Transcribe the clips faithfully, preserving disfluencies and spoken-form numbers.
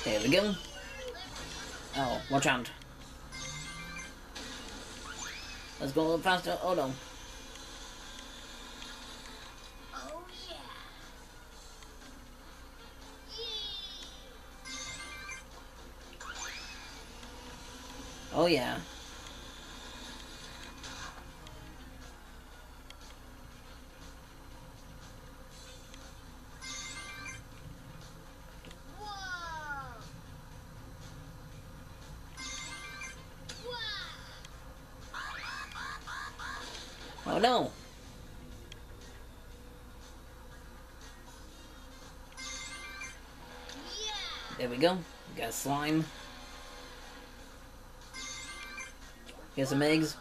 There we go. Oh, watch out. Let's go a little faster. Oh no. Oh yeah. Oh yeah. Oh no. There we go. Got slime. Here's some eggs.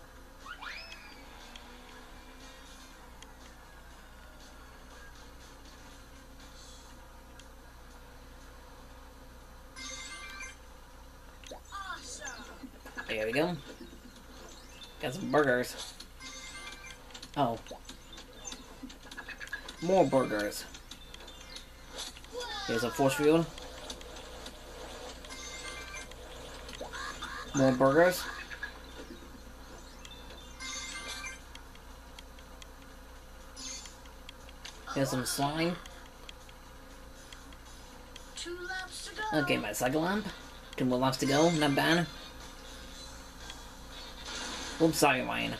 There we go. Got some burgers. Oh. More burgers. Here's a force field. More burgers. Here's some slime. Two laps to go. Okay, my cycle lamp. Two more laps to go. Not bad. Oops, sorry, Ryan.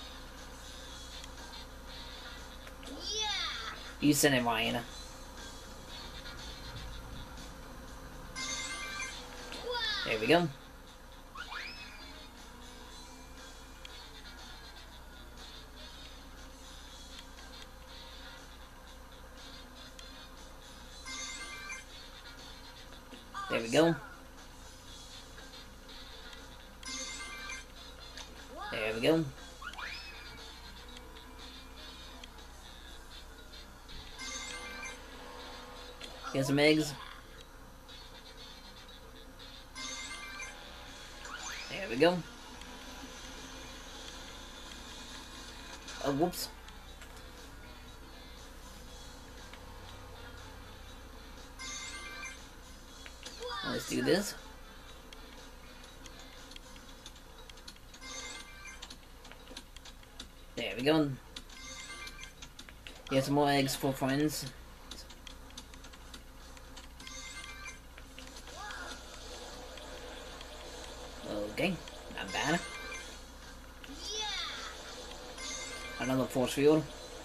Yeah. You said it, Ryan. There we go. There we go. There we go. Here's some eggs. There we go. Oh, whoops. Let's do this. There we go. Here's some more eggs for friends. Okay, not bad. Another force field.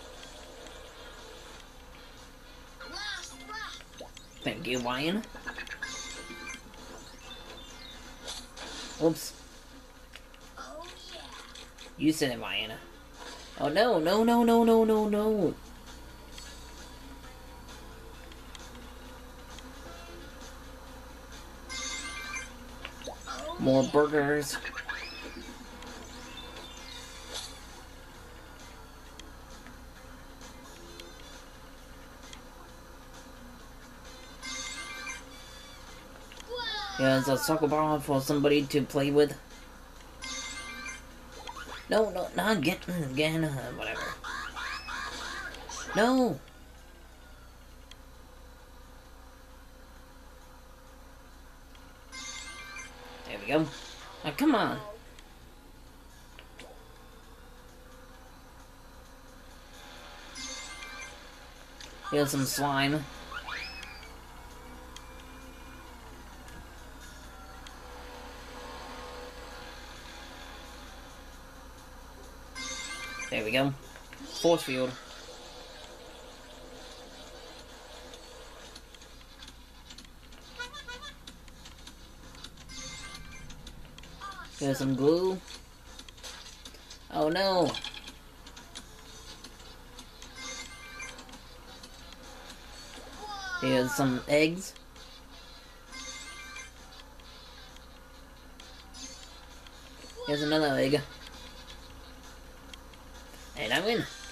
Thank you, Ryan. Oops. You said it, Ryan. Oh no, no, no, no, no, no, no. More burgers. Here's a soccer ball for somebody to play with. No, no, not again, again, uh, whatever. No! There we go. Oh, come on. Here's some slime. There we go. Force field. Here's some glue. Oh no! Here's some eggs. Here's another egg. And I'm in.